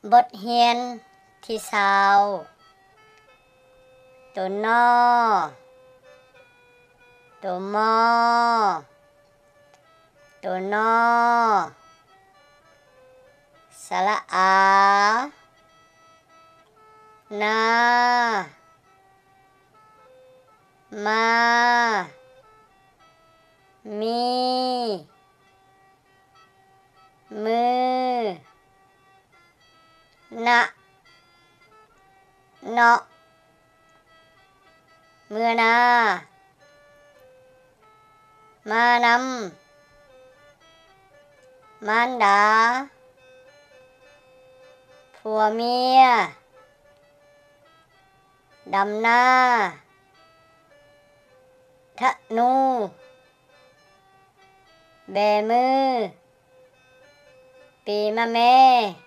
บทเรียนที่20ตัวนอตัวมอตัวนอสระอานามามีมือนะเนาะเมื่อนา มานำมารดาผัวเมียดำนาธนูแบมือปีมะแม่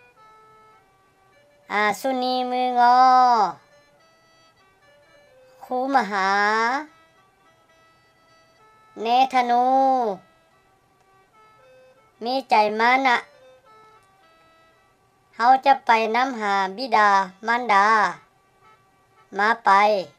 อาสุนีมืองอคูมหาเนธนูมีใจมานะเฮาจะไปน้ำหาบิดามารดามาไป